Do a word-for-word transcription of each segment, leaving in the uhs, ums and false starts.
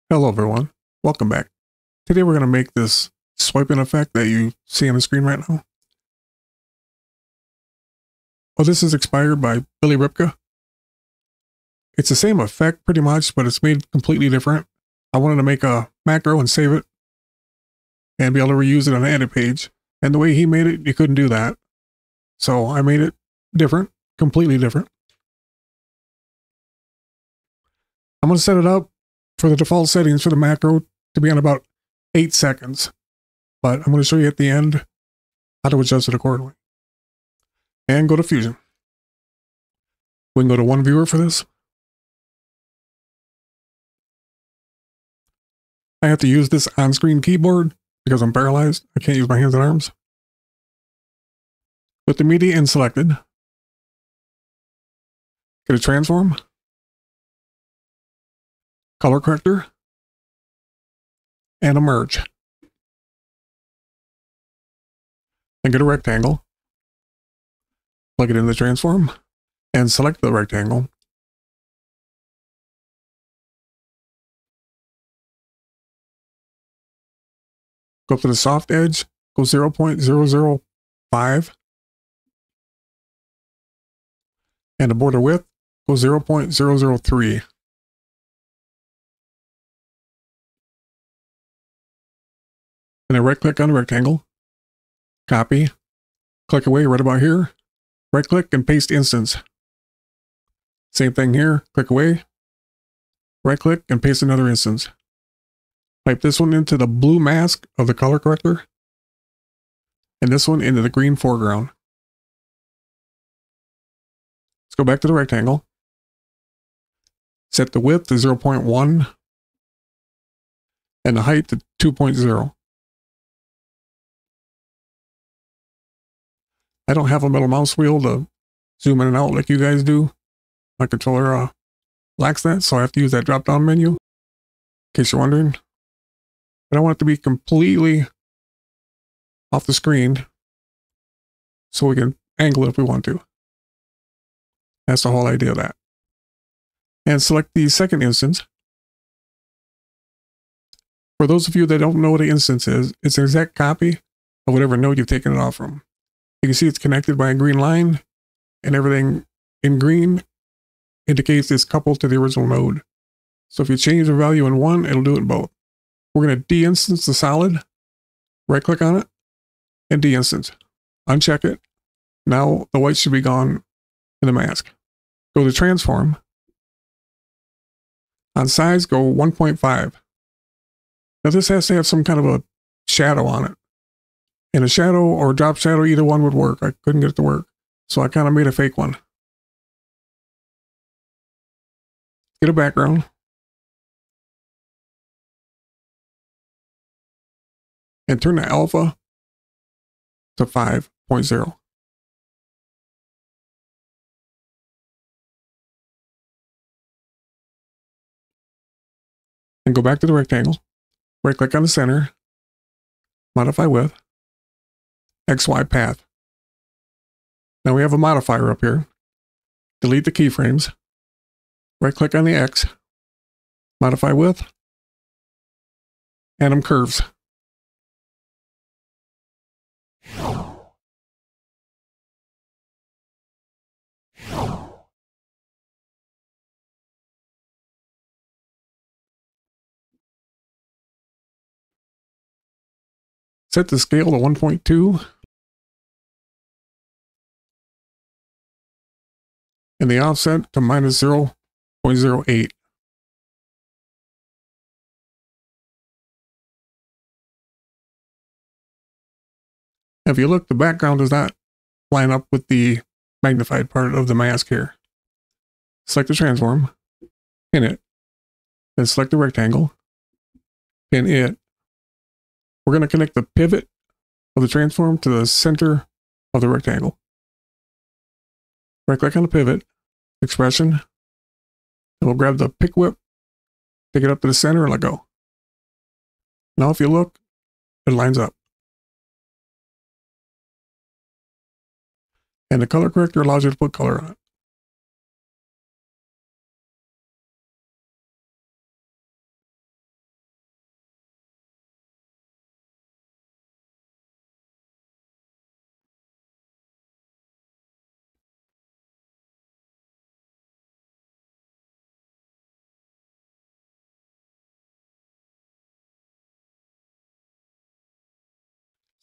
Hello everyone, welcome back. Today we're going to make this swiping effect that you see on the screen right now. Well, this is inspired by Billy Ripka. It's the same effect pretty much, but it's made completely different. I wanted to make a macro and save it and be able to reuse it on the edit page. And the way he made it, you couldn't do that. So I made it different, completely different. I'm going to set it up for the default settings for the macro to be on about eight seconds. But I'm going to show you at the end how to adjust it accordingly. And go to Fusion. We can go to one viewer for this. I have to use this on-screen keyboard because I'm paralyzed. I can't use my hands and arms. With the media in selected, get a transform, color corrector, and a merge. And get a rectangle, plug it in the transform, and select the rectangle. Go up to the soft edge, go zero point zero zero five. And the border width, go zero point zero zero three. And then right click on the rectangle, copy, click away right about here, right click and paste instance. Same thing here, click away, right click and paste another instance. Type this one into the blue mask of the color corrector, and this one into the green foreground. Let's go back to the rectangle. Set the width to zero point one and the height to two point zero. I don't have a middle mouse wheel to zoom in and out like you guys do. My controller uh, lacks that, so I have to use that drop-down menu, in case you're wondering. But I want it to be completely off the screen so we can angle it if we want to. That's the whole idea of that. And select the second instance. For those of you that don't know what an instance is, it's an exact copy of whatever node you've taken it off from. You can see it's connected by a green line, and everything in green indicates it's coupled to the original node. So if you change the value in one, it'll do it in both. We're going to de-instance the solid, right click on it, and de-instance. Uncheck it. Now the white should be gone in the mask. Go to transform. On size, go one point five. Now this has to have some kind of a shadow on it. And a shadow or a drop shadow, either one would work. I couldn't get it to work, so I kind of made a fake one. Get a background. And turn the alpha to five point zero. And go back to the rectangle. Right click on the center. Modify width. X Y path. Now we have a modifier up here. Delete the keyframes. Right click on the X. Modify width. Anim curves. Set the scale to one point two. And the offset to minus zero point zero eight. If you look, the background does not line up with the magnified part of the mask here. Select the transform, pin it, then select the rectangle, pin it. We're going to connect the pivot of the transform to the center of the rectangle. Right click on the pivot, expression, and we'll grab the pick whip, take it up to the center and let go. Now if you look, it lines up. And the color corrector allows you to put color on it.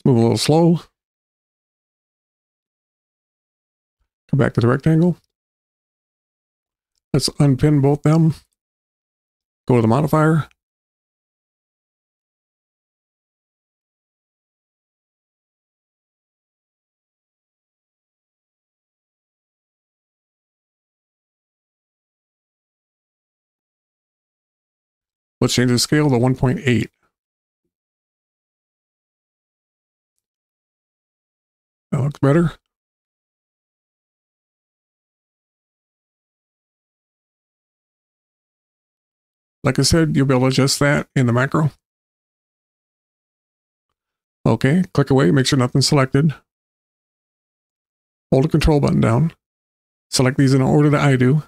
Move a little slow. Come back to the rectangle. Let's unpin both them. Go to the modifier. Let's change the scale to one point eight. That looks better. Like I said, you'll be able to adjust that in the macro. Okay, click away, make sure nothing's selected. Hold the control button down. Select these in the order that I do.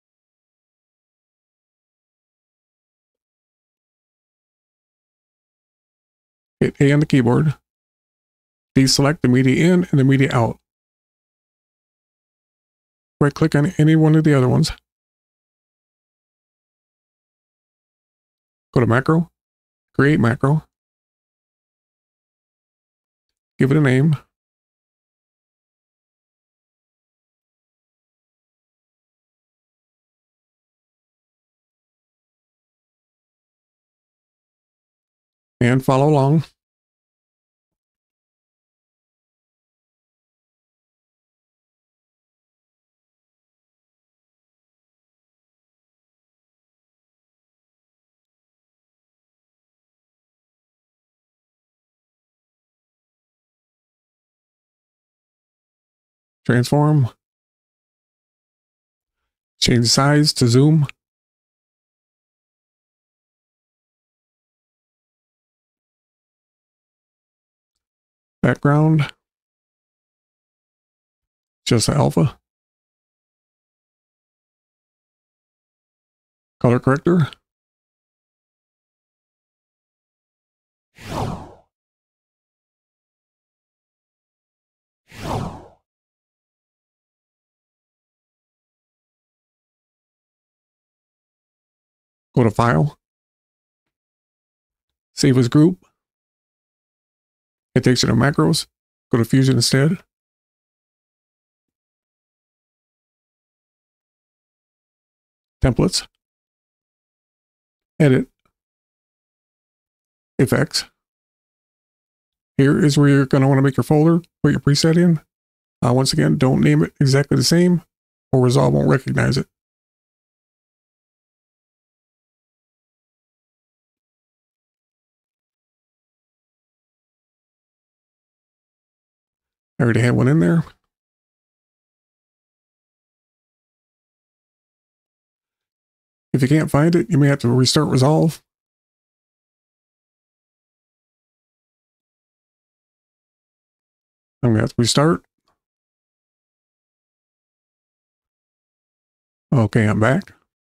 Hit A on the keyboard. Deselect the media in and the media out. Right click on any one of the other ones. Go to macro, create macro. Give it a name. And follow along. Transform. Change size to zoom. Background. Just the alpha. Color corrector. Go to File. Save as group. It takes you to macros. Go to Fusion instead. Templates. Edit. Effects. Here is where you're going to want to make your folder, put your preset in. Uh, once again, don't name it exactly the same or Resolve won't recognize it. I already had one in there. If you can't find it, you may have to restart Resolve. I'm going to have to restart. Okay, I'm back.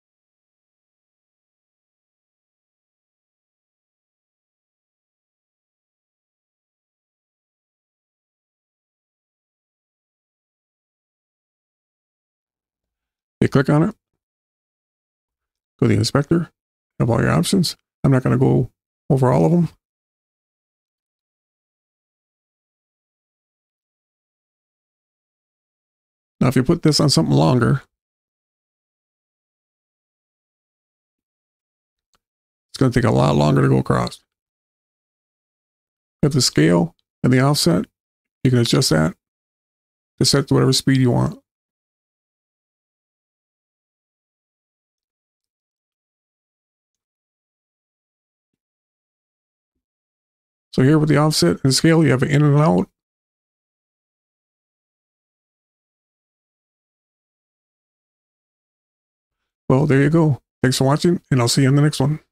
You click on it. Go to the inspector. Have all your options. I'm not going to go over all of them. Now, if you put this on something longer, it's going to take a lot longer to go across. At the scale and the offset, you can adjust that to set to whatever speed you want. So here with the offset and scale, you have an in and out. Well, there you go. Thanks for watching, and I'll see you in the next one.